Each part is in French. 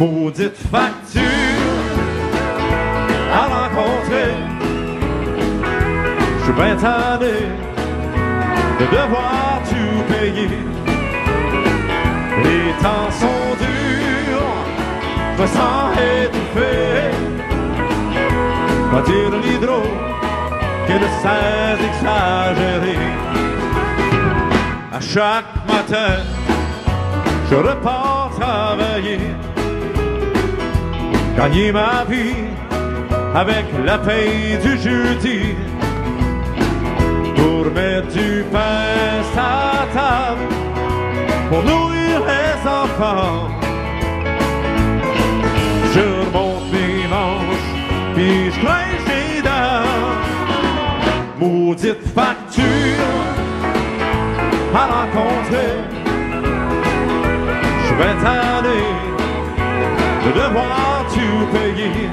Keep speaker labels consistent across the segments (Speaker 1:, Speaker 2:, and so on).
Speaker 1: Maudite facture à rencontrer. Je suis bien tanné de devoir tout payer. Les temps sont durs, je me sens étouffé. Quand dire l'hydro qui ne cesse d'exagérer. À chaque matin, je repars travailler, gagner ma vie avec la paye du jeudi, pour mettre du pain sur la table, pour nourrir les enfants. Je remonte mes manches, puis je crains les dents. Maudite facture à rencontrer. Je suis bien tanné de devoir tout payer.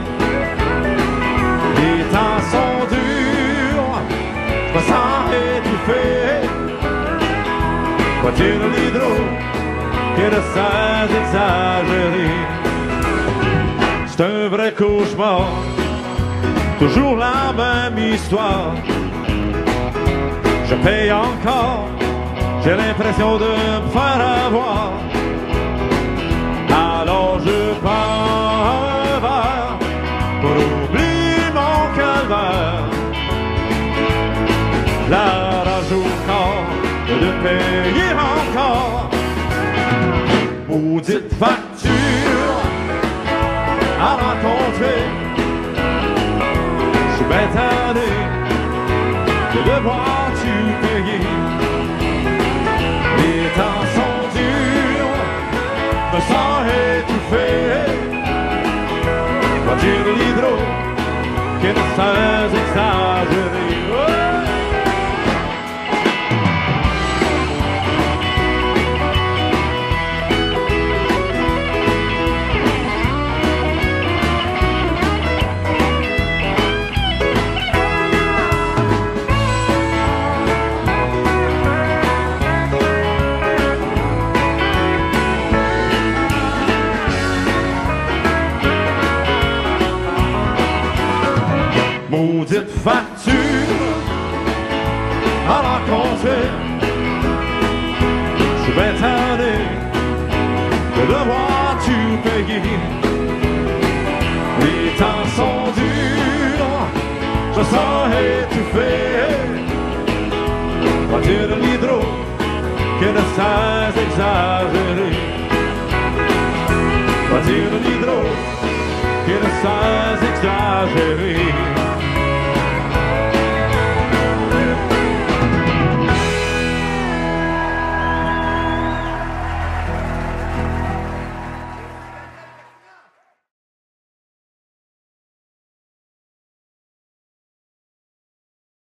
Speaker 1: Les temps sont durs, je me sens étouffé. Quoi dire l'hydro qui ne cesse d'exagérer. C'est un vrai cauchemar, toujours la même histoire. Je paye encore, j'ai l'impression de me faire avoir. Alors je prends un verre pour oublier mon calvaire. La rage au corps de payer encore. Maudite facture à rencontrer. Je suis bien tanné de devoir tout payer. Les temps sont durs, je me sens étouffé. Va dire l'hydro qui ne cesse d'exagérer. Maudite facture à rencontrer. Je suis bien tanné de devoir tout payer. Les temps sont durs, je me sens étouffé. Va dire l'hydro qui ne cesse d'exagérer. Va dire l'hydro qui ne cesse d'exagérer.